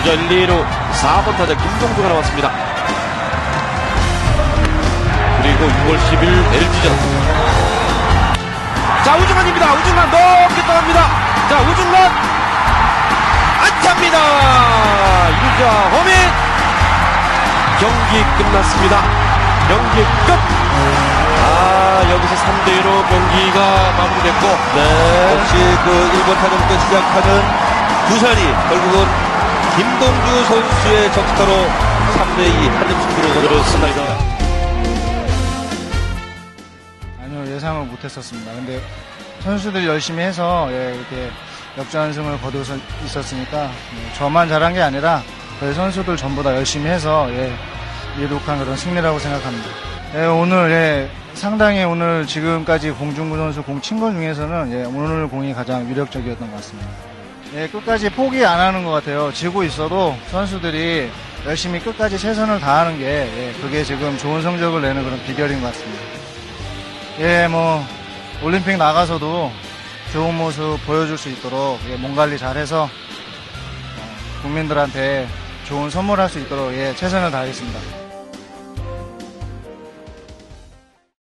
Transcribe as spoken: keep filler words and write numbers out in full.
주자 일, 이 루 사 번 타자 김동주가 나왔습니다. 그리고 유월 십일 엘지전. 자, 우중간입니다. 우중간 높게 떠납니다. 자, 우중간 안타입니다. 유자 홈인. 경기 끝났습니다. 경기 끝. 아, 여기서 삼 대 이로 경기가 마무리됐고, 네. 역시 그 일 번 타점부터 시작하는 두산이 결국은 김동주 선수의 적타로 삼 대 이 한 점씩으로 그렇습니다. 아니요, 예상을 못했었습니다. 근데 선수들이 열심히 해서 예, 이렇게 역전승을 거둘 수 있었으니까 예, 저만 잘한 게 아니라 저희 선수들 전부 다 열심히 해서 예, 이룩한 그런 승리라고 생각합니다. 예, 오늘 예, 상당히 오늘 지금까지 공중구 선수 공 친 것 중에서는 예, 오늘 공이 가장 위력적이었던 것 같습니다. 예, 끝까지 포기 안 하는 것 같아요. 지고 있어도 선수들이 열심히 끝까지 최선을 다하는 게 예, 그게 지금 좋은 성적을 내는 그런 비결인 것 같습니다. 예, 뭐 올림픽 나가서도 좋은 모습 보여줄 수 있도록 예, 몸 관리 잘해서 어, 국민들한테 좋은 선물할 수 있도록 예, 최선을 다하겠습니다.